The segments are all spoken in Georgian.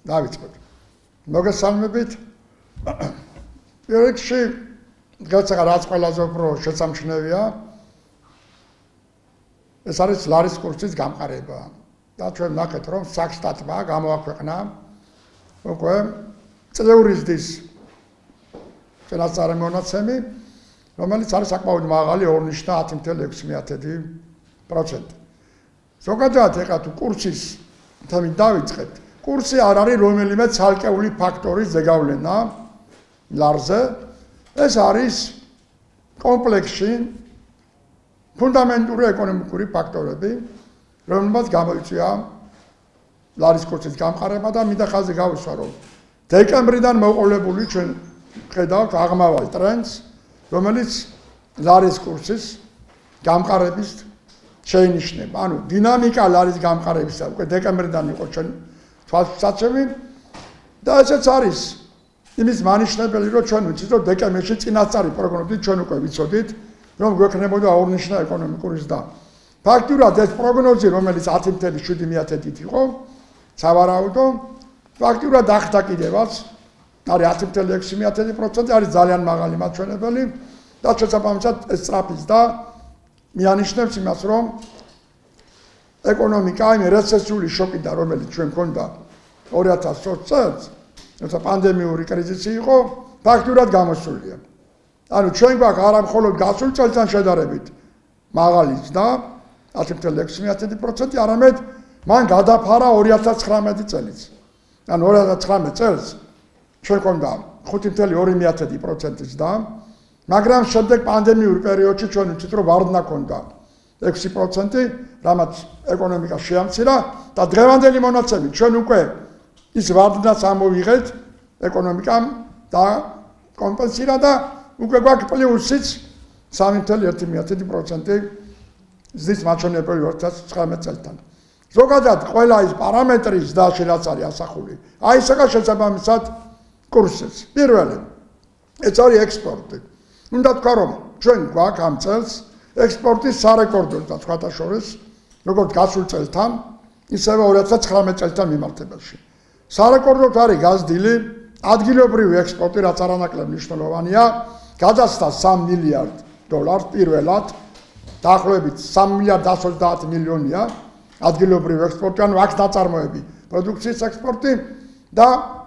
დავიწყოთ. მოგესალმებით. პირველ რიგში დღეს რაც ყველაზე უფრო შეცამჩნევია ეს არის ლარის კურსის გამყარება. და ჩვენ ნახეთ რომ საქსტატმა გამოაქვეყნა უკვე წლიური ზრდის წინასწარი მონაცემი, რომელიც არის საკმაოდ მაღალი 2.10%. ზოგადად ეხლა თუ კურსის თემით დავიწყეთ, კურსი არ არის რომელიმე ცალკეული ფაქტორის ზეგავლენა ლარზე, ეს არის კომპლექსში ფუნდამენტური ეკონომიკური ფაქტორები, რომლებიც გამოიწვია ლარის კურსის გამყარება და მინდა ხაზი გავუსვა, რომ დეკემბრიდან მოყოლებული ჩვენ ხედავთ აღმავალ ტრენდს, რომელიც ლარის კურსის გამყარების შეინიშნება. ანუ დინამიკა ლარის გამყარებისა უკვე დეკემბრიდან იყო ჩვენ თვალსაჩინო და ესეც არის იმის მანიშნებელი, რომ ჩვენ ვიცით, რომ დეკემბერში წინასწარი პროგნოზით ჩვენ უკვე ვიცოდით, რომ გვექნებოდა ორნიშნა ეკონომიკური ზრდა. ფაქტურად ეს პროგნოზი, რომელიც 10.7%-ით იყო, სავარაუდო, ფაქტურად ახდა კიდევაც, არის 10.6%, არის ძალიან მაღალი მაჩვენებელი და შესაბამისად ეს სწრაფი ზრდა მიანიშნებს იმას, რომ ეკონომიკა იმ რეცესიული შოკიდან, რომელიც ჩვენ გვქონდა 2020 წელს, როცა პანდემიური კრიზისი იყო, ფაქტურად გამოსულია. ანუ ჩვენ გვაქვს არა მხოლოდ გასულ წელთან შედარებით მაღალი ზრდა 10.6%, არამედ მან გადაფარა 2019 წელიც. ანუ 2019 წელს ჩვენ გვქონდა 5.2% ზრდა, მაგრამ შემდეგ პანდემიურ პერიოდში ჩვენ ვიცით, რომ ვარდნა ქონდა 6%, რამაც ეკონომიკა შეამცირა და დღევანდელი მონაცემით ჩვენ უკვე ის ვარდნას ამოვიღეთ ეკონომიკამ და კომპენსირა და უკვე გვაქვს პლუსიც 3.1% ზრდის მაჩვენებელი 2019 წელთან. ზოგადად ყველა ის პარამეტრი ზრდაში რაც არის ასახული, აი ესაა შესაბამისად კურსიც. პირველი, ეს არის ექსპორტი. უნდა თქვა, რომ ჩვენ გვაქვს ამ წელს ექსპორტის სარეკორდო და სხვათა შორის, როგორც გასულ წელთან, ისევე 2019 წელთან მიმართებაში. სარეკორდოდ არის გაზრდილი ადგილობრივი ექსპორტი, რაც არანაკლებ მნიშვნელოვანია, გადასცა $3 მილიარდ პირველად, დაახლოებით $3 მილიარდ 130 მილიონია ადგილობრივი ექსპორტი, ანუ აქ ნაწარმოები, პროდუქციის ექსპორტი და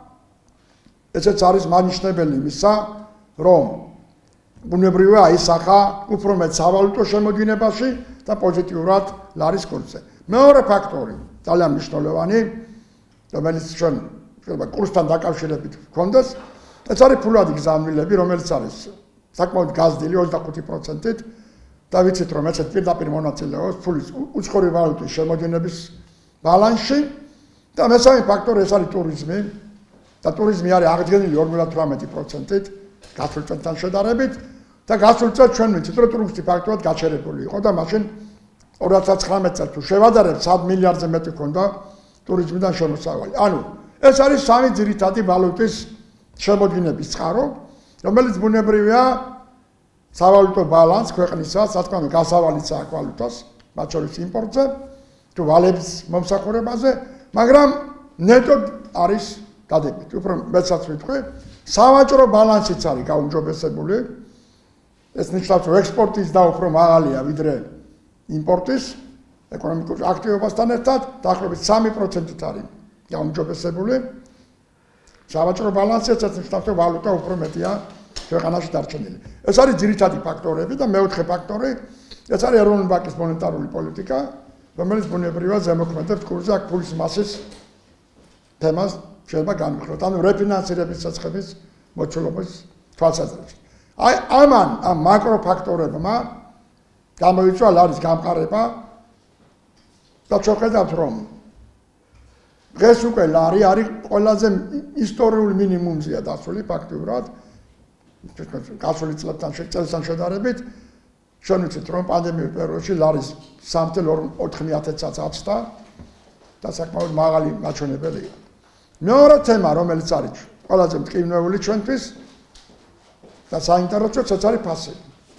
ესეც არის მანიშნებელი იმისა, რომ ბუნებრივია აისახა უფრო მეტ სავალუტო შემოდინებაში და პოზიტიურად ლარის კურსზე. მეორე ფაქტორი, ძალიან მნიშვნელოვანი, რომელიც ჩვენ კურსთან დაკავშირებით გვქონდეს, ეს არის ფულადი გზავნილები, რომელიც არის საკმაოდ გაზრდილი 25%-ით და ვიცით, რომ ესეც პირდაპირ მონაწილეობს ფულის უცხოური ვალუტის შემოდინების ბალანსში და მესამე ფაქტორი ეს არის ტურიზმი და ტურიზმი არის აღდგენილი 58%-ით გასულ წელთან შედარებით და გასულ წელს ჩვენ ვიცით, რომ ტურიზმი ფაქტობრივად გაჩერებული იყო და მაშინ 2019 წელს თუ შევადარებთ 3 მილიარდზე მეტი ქონდა ტურიზმიდან შემოსავალი. ანუ ეს არის სამი ძირითადი ვალუტის შემოდგინების წყარო, რომელიც ბუნებრივია სავალუტო ბალანს ქვეყნისა, სათქმელო გასავალიც აქვს ვალუტას, მათ შორის იმპორტზე, თუ ვალების მომსახურებაზე, მაგრამ ნეტოდ არის დადებით. უფრო მეცაც ვიტყვი, სავაჭრო ბალანსიც არის გაუმჯობესებული. ეს ნიშნავს, რომ ექსპორტის და უფრო მაღალია ვიდრე იმპორტის ეკონომიკურ აქტივობასთან ერთად, დაახლოებით 3%-ით არის გაუმჯობესებული. სავაჭრო ბალანსიც ნიშნავს, რომ ვალუტა უფრო მეტია ქვეყანაში დარჩენილი. ეს არის ძირითადი ფაქტორები და მეოთხე ფაქტორი, ეს არის ეროვნული ბანკის მონეტარული პოლიტიკა, რომელიც ბუნებრივად ზემოქმედებს კურსზე, აქ ფულის მასის თემას შეიძლება განვიხილოთ, ანუ რეფინანსირების საცხების მოცულობის თვალსაზრისით. აი ამან ამ მაკრო ფაქტორებმა გამოიწვია ლარის გამყარება და ჩვენ ხედავთ, რომ დღეს უკვე ლარი არის ყველაზე ისტორიული მინიმუმზეა დასული ფაქტიურად გასული წელთან შედარებით. ჩვენ ვიცით, რომ პანდემიურ პერიოდში ლარის 3.4%-საც აცდა და საკმაოდ მაღალი მაჩვენებელია. მეორე თემა, რომელიც არის ყველაზე მტკივნეული ჩვენთვის და საინტერესოც ეს არის ფასი.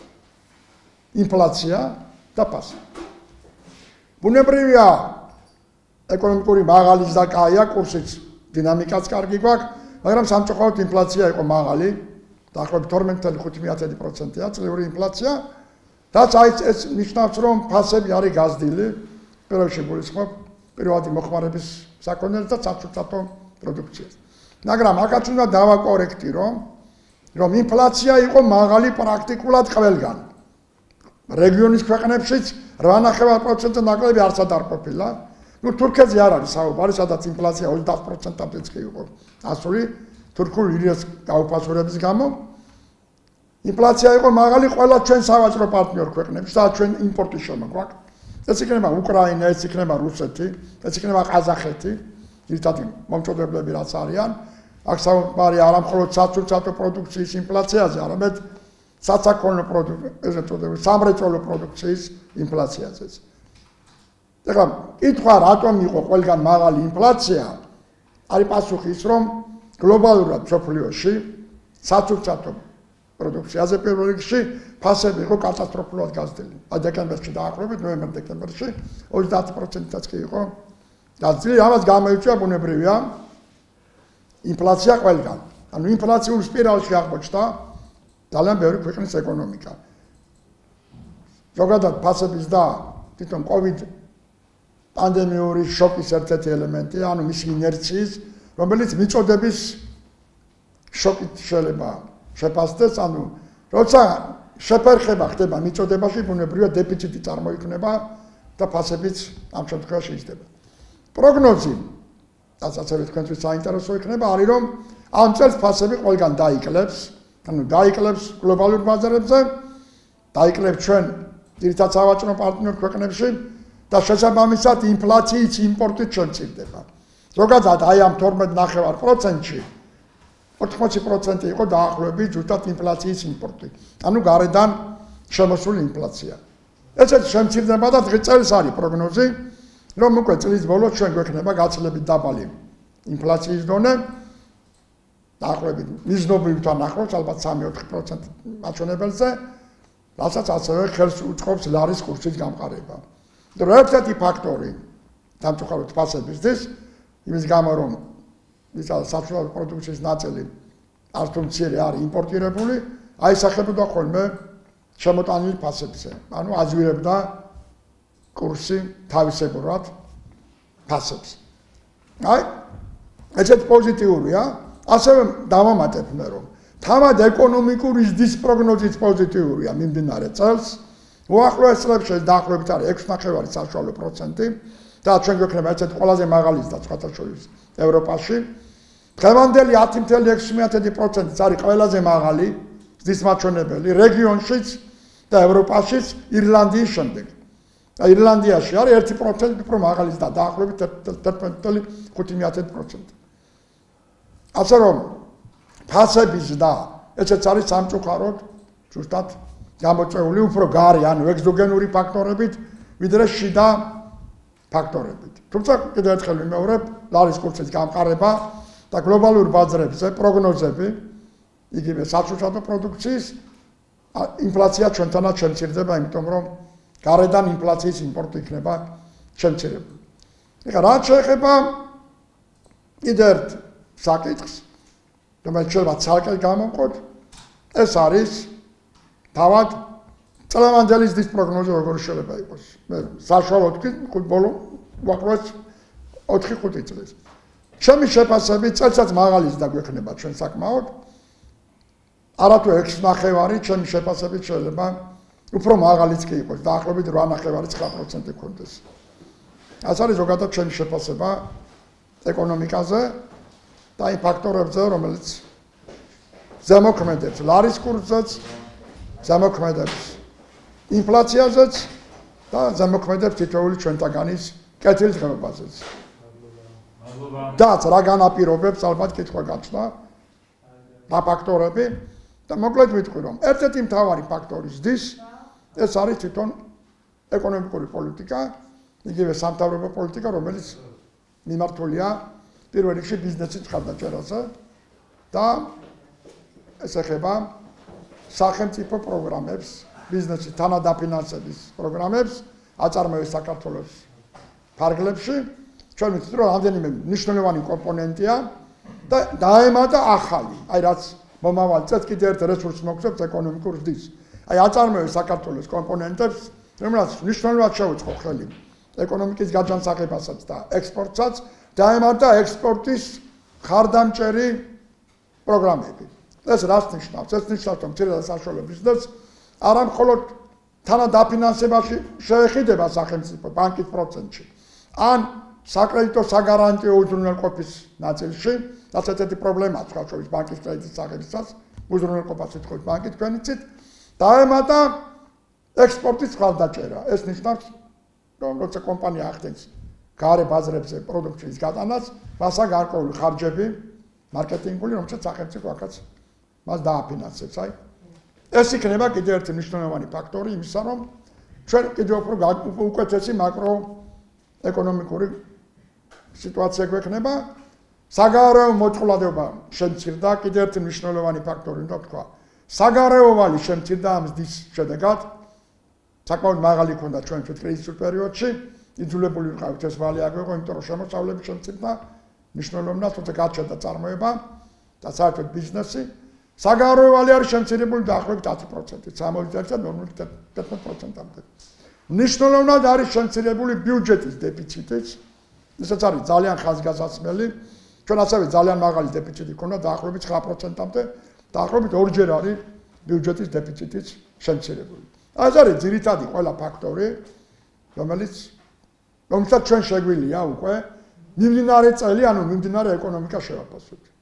ინფლაცია და ფასი. ბუნებრივია ეკონომიკური მაღალი ზრდა კაია, კურსიც დინამიკაც კარგი გვაქვს, მაგრამ სამწუხაროდ ინფლაცია იყო მაღალი, დაახლოებით 12.5%-ია წლიური ინფლაცია, რაც ეს ნიშნავს, რომ ფასები არის გაზრდილი, პირველში გულისხმობ პირველადი მოხმარების საქონელს და საცურცათო პროდუქციას. მაგრამ აქაც უნდა დავაკორექტირო, რომ ინფლაცია იყო მაღალი პრაქტიკულად ყველგან. რეგიონის ქვეყნებშიც 8.5%-ზე ნაკლები არცად არ ყოფილა. თურქეთზე არ არის საუბარი, სადაც ინფლაცია 20%-ამდეც კი იყო ასული თურქულ ლირას გაუფასურების გამო. ინფლაცია იყო მაღალი ყველა ჩვენ სავაჭრო პარტნიორ ქვეყნებში, სადაც ჩვენ იმპორტი შემოგვაქვს. ეს იქნება უკრაინა, ეს იქნება რუსეთი, ეს იქნება ყაზახეთი, ერთად მომწოდებლები რაც არიან. აქ საუბარი არა მხოლოდ საცურცათო პროდუქციის ინფლაციაზე, არამედ საცაქონლო პროდუქციის, სამრეწველო პროდუქციის ინფლაციაზეც. ეხლა კითხვა რატომ იყო ყველგან მაღალი ინფლაცია? არის პასუხი ის, რომ გლობალურად მსოფლიოში საცურცათო პროდუქციაზე პირველ რიგში ფასები იყო კატასტროფულად გაზრდილი. დეკემბერში დაახლოებით, ნოემბერ-დეკემბერში 30%-აც კი იყო გაზრდილი. ამას გამოიწვია ბუნებრივია ინფლაცია ყველგან. ანუ ინფლაციურ სპირალში აღმოჩნდა ძალიან ბევრი ქვეყნის ეკონომიკა. ზოგადად ფასების და თვითონ COVID პანდემიური შოკის ერთ-ერთი ელემენტია, ანუ მისი ინერციის, რომელიც მიწოდების შოკით შეიძლება შეფასდეს, ანუ როცა შეფერხება ხდება მიწოდებაში, ბუნებრივია დეფიციტი წარმოიქმნება და ფასებიც ამ შემთხვევაში იზრდება. პროგნოზი, რაც ასევე თქვენთვის საინტერესო იქნება, არის რომ ამ წელს ფასები ყველგან დაიკლებს, ანუ დაიკლებს გლობალურ ბაზარებზე, დაიკლებს ჩვენ ძირითად სავაჭრო პარტნიორ ქვეყნებში და შესაბამისად ინფლაციის იმპორტით შემცირდება. ზოგადად აი ამ 12.5%-ში 80% იყო დაახლოებით ზუსტად ინფლაციის იმპორტი. ანუ გარედან შემოსული ინფლაცია. ესეც შემცირდება და წელს არის პროგნოზი, რომ უკვე წლის ბოლოს ჩვენ გვექნება გაცილებით დაბალი ინფლაციის დონე. დაახლოებით მიზნობრივთან ახლოს ალბათ 3-4% მაჩვენებელზე, რასაც ასევე ხელს უწყობს ლარის კურსის გამყარება. ერთ-ერთი ფაქტორი სამწუხაროდ ფასებისთვის, იმის გამო რომ საცურცათო პროდუქციის ნაწილი არც თუ მცირე არის იმპორტირებული, აისახებოდა ხოლმე შემოტანილი ფასებზე. ანუ აზვირებდა კურსი თავისებურად ფასებს. აი, ესეც პოზიტიურია. ასევე დავამატებ მე რომ თავად ეკონომიკური ზრდის პროგნოზიც პოზიტიურია მიმდინარე წელს. უახლოეს წლებში დაახლოებით არის 6.5 საშუალო პროცენტი და ჩვენ გვექნება ესეთ ყველაზე მაღალი ზრდა სხვათა შორის ევროპაში. დღევანდელი 10.6%-იც არის ყველაზე მაღალი ზრდის მაჩვენებელი რეგიონშიც და ევროპაშიც ირლანდიის შემდეგ. ირლანდიაში არის 1% უფრო მაღალი ზრდა, დაახლოებით 11.5%. ასე რომ ფასების და ესეც არის სამწუხაროდ ზუსტად გამოწვეული უფრო გარე, ანუ ეგზოგენური ფაქტორებით, ვიდრე შიდა ფაქტორებით. თუმცა კიდევ ერთხელ ვიმეორებ, ლარის კურსის გამყარება და გლობალურ ბაზრებზე პროგნოზები, იგივე საცურცათო პროდუქციის ინფლაცია ჩვენთანაც შემცირდება, იმიტომ რომ გარედან ინფლაციის იმპორტი იქნება შემცირებული. ეხლა რაც შეეხება კიდევ ერთ საკითხს, რომელიც შეიძლება ცალკე გამოვყოთ, ეს არის თავად წლევანდელი ზრდის პროგნოზი როგორ შეიძლება იყოს. მე საშუალოდ კი ბოლო უახლოეს 4-5 წელს. ჩემი შეფასებით წელსაც მაღალი ზრდა გვექნება ჩვენ საკმაოდ. არათუ 6.5, ჩემი შეფასებით შეიძლება უფრო მაღალიც კი იყოს, დაახლოებით 8.5-9% ქონდეს. ეს არის ზოგადად ჩემი შეფასება ეკონომიკაზე და იმ ფაქტორებზე, რომელიც ზემოქმედებს ლარის კურსზეც, ზემოქმედებს ინფლაციაზეც და ზემოქმედებს თითოეული ჩვენთაგანის კეთილ დღეობაზეც. და რა განაპირობებს ალბათ კითხვა გაჩნდა და ფაქტორები და მოკლედ ვიტყვი რომ ერთ-ერთი მთავარი ფაქტორი ზრდის ეს არის თვითონ ეკონომიკური პოლიტიკა, იგივე სამთავრობო პოლიტიკა, რომელიც მიმართულია პირველ რიგში ბიზნესის მხარდაჭერაზე და ეს ეხება სახელმწიფო პროგრამებს, ბიზნესის თანადაფინანსების პროგრამებს აწარმოებს საქართველოს ფარგლებში, ჩვენ ვიცით რომ რამდენიმე მნიშვნელოვანი კომპონენტია და დაემატა ახალი, აი რაც მომავალ წელს კიდევ ერთ რესურსს მოგცემს ეკონომიკურ ზრდის. აი აწარმოებს საქართველოს კომპონენტებს, რომელსაც მნიშვნელოვნად შეუწყო ხელი ეკონომიკის გაჯანსაღებასაც და ექსპორტსაც, დაემატა ექსპორტის ხარდამჭერი პროგრამები. ეს რას ნიშნავს? ეს ნიშნავს რომ მცირე და საშუალო ბიზნესს არა მხოლოდ თანადაფინანსებაში შეეხიდება სახელმწიფო ბანკის პროცენტში, ან საკრედიტო საგარანტიო უზრუნველყოფის ნაწილში, რაც ერთ-ერთი პრობლემაა სხვადასხვა ბანკის კრედიტის აღებისას, უზრუნველყოფას ითხოვს ბანკი თქვენიცით, დაემატა ექსპორტის ხარდაჭერა. ეს ნიშნავს, რომ როცა კომპანია ახდენს გარე ბაზრებზე პროდუქციის გატანას, მასა გარკვეული ხარჯები, მარკეტინგული, რომელსაც სახელმწიფო ახაც მას დააფინანსებს. აი, ეს იქნება კიდევ ერთი მნიშვნელოვანი ფაქტორი იმისა, რომ ჩვენ კიდევ უფრო უკეთესი მაკროეკონომიკური სიტუაცია გვექნება. საგარეო მოწყვლადება შემცირდა, კიდევ ერთი მნიშვნელოვანი ფაქტორი უნდა ვთქვა. საგარეოვანი შემცირდა ამ ზრდის შედეგად. საკმაოდ მაღალი ქონდა ჩვენ კრიზისურ პერიოდში, იძულებული ვიყავით ეს ვალი აგვეღო, იმიტომ რომ შემოსავლები შემცირდა, მნიშვნელოვნად თუმცა გაჩნდა წარმოება და საერთოდ ბიზნესი. საგარეოვანი არის შემცირებული დაახლოებით 10%-ით, 60-დან 50%-მდე. მნიშვნელოვნად არის შემცირებული ბიუჯეტის დეფიციტიც. ისაც არის ძალიან ხაზგასაცმელი. ჩვენ ასევე ძალიან მაღალი დეფიციტი ქონდა დაახლოებით 9%-მდე, დაახლოებით ორჯერ არის ბიუჯეტის დეფიციტიც შემცირებული. ეს არის ძირითადი ყველა ფაქტორი, რომელსაც ჩვენ შეგვიძლია უკვე მიმდინარე წელი, ანუ მიმდინარე ეკონომიკა შევაფასოთ.